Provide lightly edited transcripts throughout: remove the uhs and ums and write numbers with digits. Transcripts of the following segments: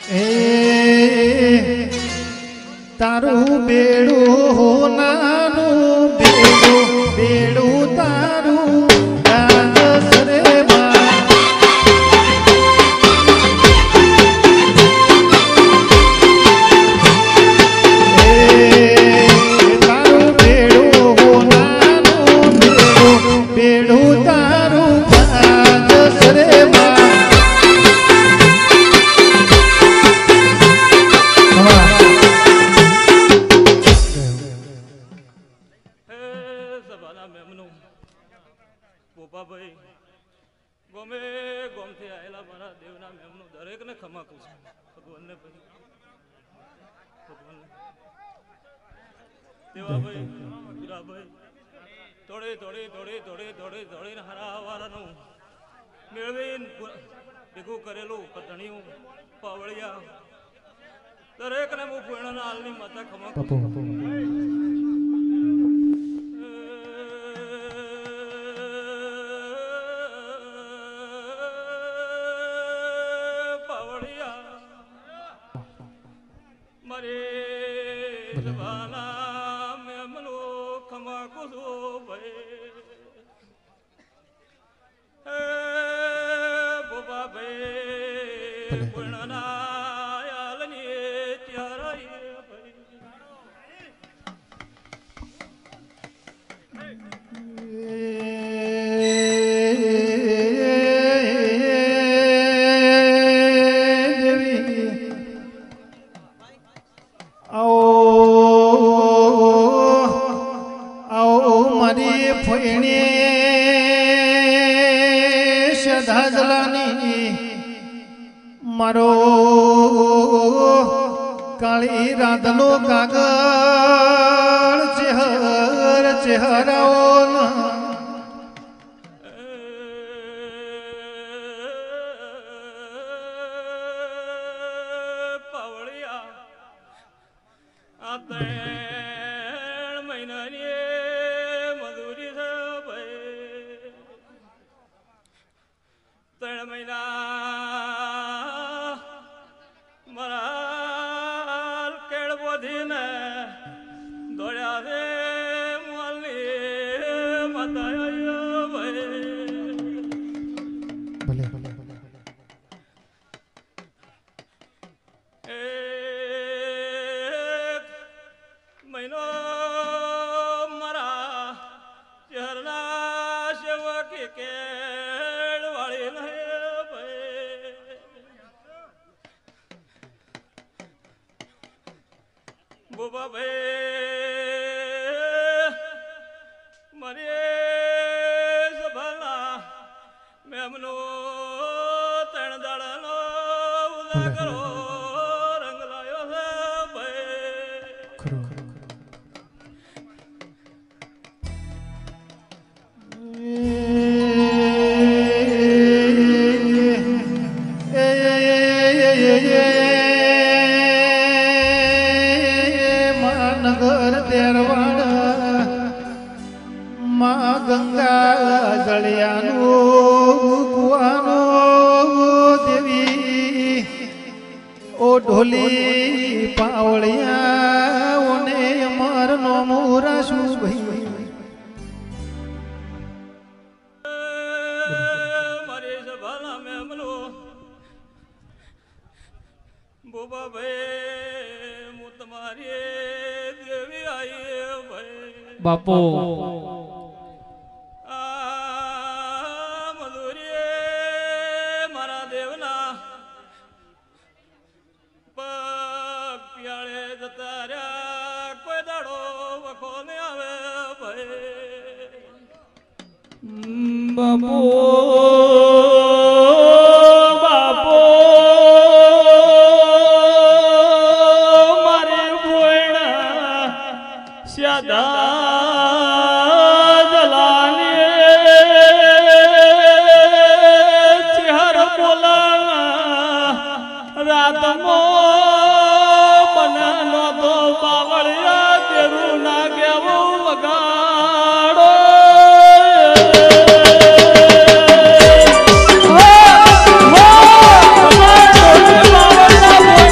તારું બેડું હોનાનું બેડું બેડું તારું રાજસ રે તારું બેડું હોનાનું બેડું બેડું તારું રાજસ રે ભાઈ ગમે ગોમથી આયેલા મારા દેવના મેમનું દરેકને ખમાકું છું ભગવાનને ભાઈ દેવાભાઈ હીરાભાઈ થોડી થોડી થોડી થોડી થોડી થોડીને હરાવારાનું મેળવીને ભેગું કરેલું કટણીયું પાવળિયા દરેકને હું પૂર્ણના હાલની માતા ખમાકું મારો કાળી રાતનો કાગળ ચહેર ચહેરાઓ પાવળિયા આ 3 મહિનાની મજૂરી છે ભાઈ 3 મહિના દોડ્યા રે મોલની માતા ભલે મહિનો મારા ચહેરના સેવક કેળ વાળી નહીં ભાઈ બોબા ભાઈ મારે સભાના મેમનો 3 દાડાનો ઉજાગરો રંગ લાયો છે ભાઈ નગર તેરવાડ માં ગંગા જળિયાનો કુવાનો દેવી ઓ ઢોલી પાવળિયા ઓને અમર નો મોરા શું ભાઈ મારી સભાના મેમનો બોબા ભાઈ હું તમારી દેવી આઈ ભાઈ બાપો બાપો બાપો મારે ભોયણા સ્યાદા જલાને ચહેર બોલા રાતમો બનાનો તો બાવળિયા તેરું ના ગેવું વગાડો Oh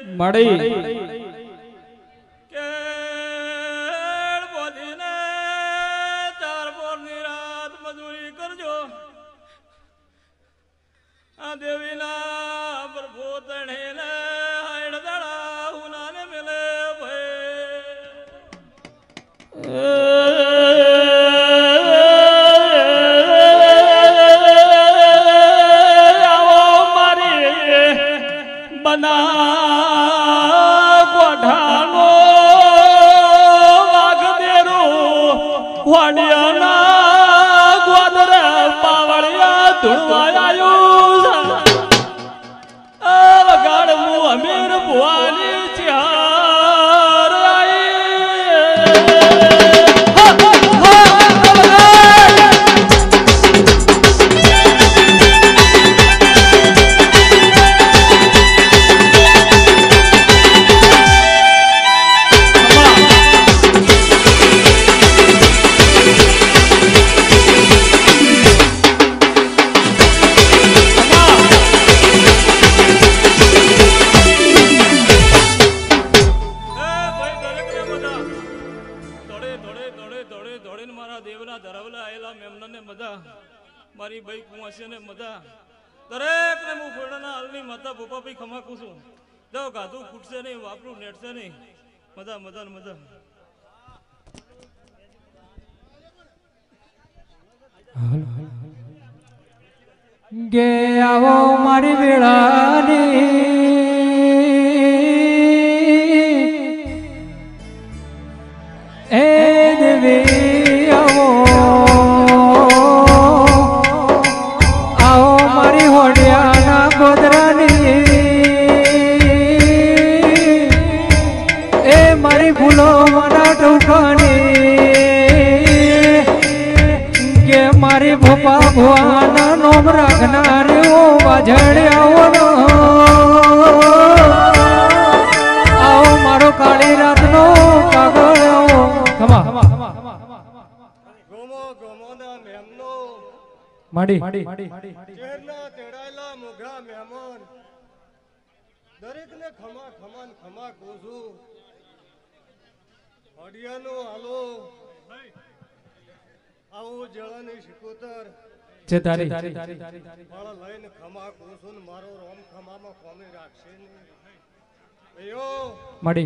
મળી કેળ બોધીને 4 પોરની રાત મજૂરી કરજો આ દેવીના પ્રભુ તણેને હાઈડ દડા ઉનાને મેલે આવો મારી બના ગોઢાનો વાઘદેરું વાડિયાના ગોદર પાવળિયા ધૂળવાયું વગાડવું અમીર ભુવાની ચાર મારી ભાઈ કુંવાસી ને મધા દરેક ને હું ફોડાના હાલની માતા ભૂપા ભાઈ ખમાકું છું જાઓ ગાધું ફૂટશે નહીં વાપરું નેટશે નહીં મધા મધા મધા ગે આવો મારી વેળાની એ દેવી આવો ભૂલો મારા ટોકાની કે મારી ભોપા ભુવાના નોમ રાખનાર વાજડ્યાઓ આવો મારો કાળી રાતનો કાગળ આવો ખમા ગોમો ગોમોના મેમનો માડી ચહેરના તેડાયેલા મોઘા મહેમાન દરેકને ખમા ખમાન ખમા કોસું અડિયાનો હાલો આવું જળાની શિકોતર છે તારી મારા લઈને ખમા કોસું મારો રોમ ખમામાં કોમી રાખશે નહીં અયો માડી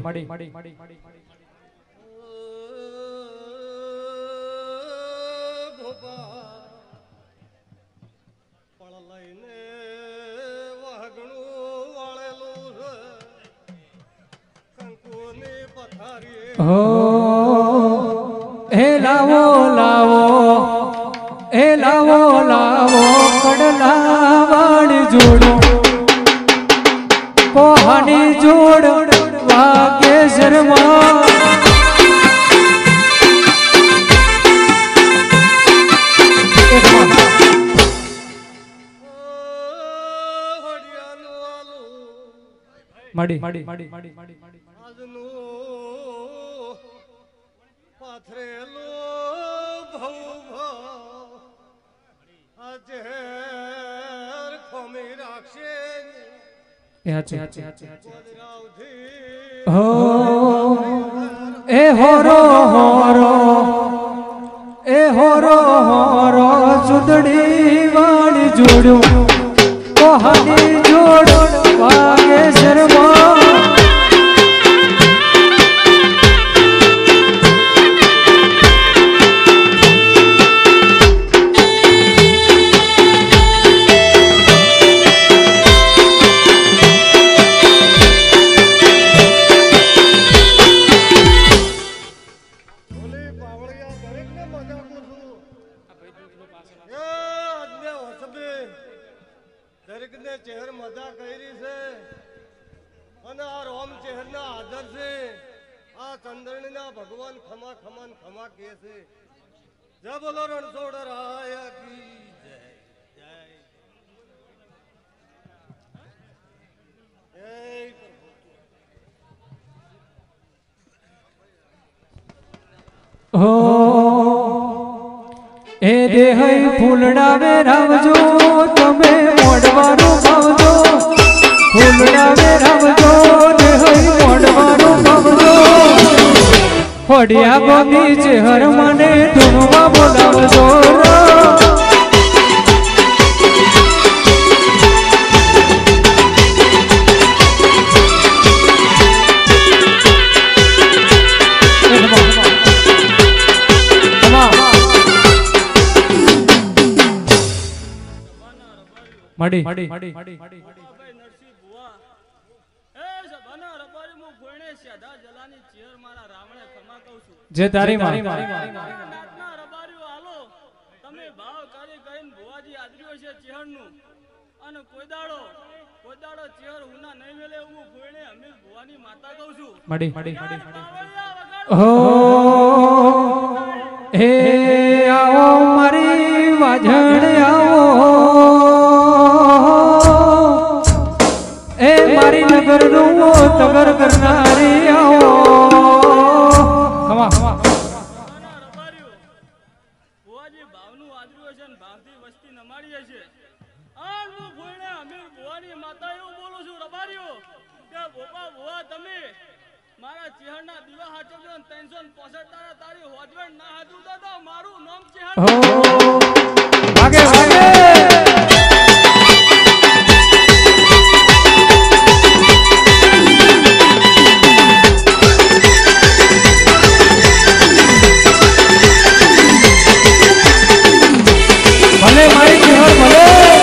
ભોપા પણ લઈને વાઘણું વાળેલું છે કંકુની પથારી હો એ લાવો કડલા વાળી જોડો કોહાની જોડ વાગેશ્વરમાં માડી આજનું પાથરેલો ભવ આજે ખોમી રાખશે હો એ હોરો સુદડી વાળી જોડ્યું કોહાની જોડ વાગેશ્વરમાં દરેકને ચહેર મજા કરી છે અને આ રોમ ચહેરના આદર છે આ ચંદ્રણીના ભગવાન ખમા ખમાન ખમા કહે છે જય બોલો રણછોડ રાયા કી જય હો એ દેહ ફૂલડા વેરાવજો તમે મોડવાનું ખાવજો ફૂલડા વેરાવજો ફોડિયા ગોમી ચહેર મને ધૂનમાં બોલાવજો મડી ભાઈ નરસિંહ બુઆ એ સભાના રબારી મુ ગોયણે સાદા જલાની ચેર મારા રામણે ખમા કહું છું જે તારી માં નાટના રબારીઓ હાલો તમે ભાવ કરી કરીને બુઆજી આદર્યો છે ચેહરનું અને કોઈ દાડો ચેહર ઉના નહીં મેલે હું ગોયણે અમે બુવાની માતા કહું છું મડી હો હે આવો મારી વાજણ આવો એ મારી નગર નું તગર કરનારી આવો ખમા રબારીઓ બુઆજી ભાવનું આદર્યો છે ને ભાવથી વસ્તી નમાડીએ છે આન હું ગોયણે અમે બુવાની માતા એવું બોલું છું રબારીઓ કે બોપા બુઆ તમે મારા ચેહરના દીવા હાચવજો ને 365 તારી હોજવણ ના હાજુ તો મારું નામ ચેહર ભાગે ભાગે ભલે મારી ચેહર ભલે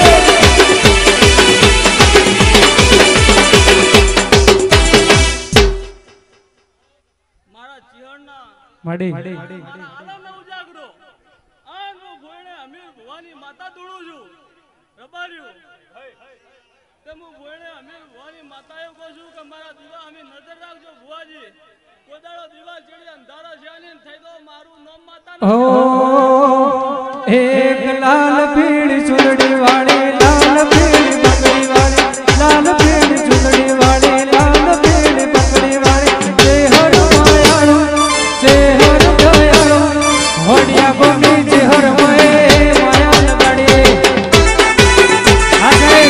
મડી આલમને ઉજાગરો આન હું ગોયણે અમીર ભવાની માતા દોડું છું રબારીઓ તે હું ગોયણે અમીર ભવાની માતા એવું કહું છું કે મારા દીવા અમે નજર રાખજો ભુવાજી કોદાળો દીવા ચડી અંધારા છે ને થઈ તો મારું નામ માતા ઓ એક લાલ પીળ ચૂંદડી વાળી લાલ પીળ પકડી વાળી લાલ પીળ ચૂંદડી વાળી લાલ પીળ પકડી વાળી ચેહર માયાળો ચેહર દયાળો હોડિયા ગોમી ચેહર માયા લગાડી આજે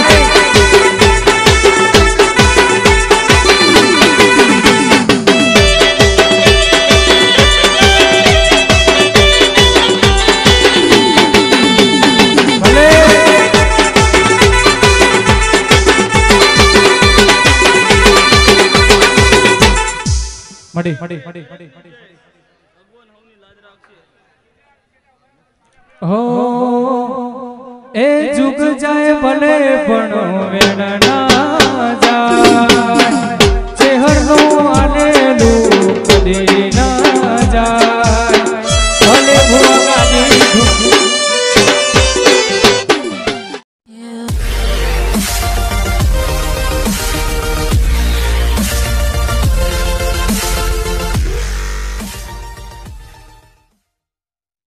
મડી ભગવાન હવની લાજ રાખશે હો એ જુગ જાય ભલે પણ વેણ ના જાય ચેહર નો આલેલું કદી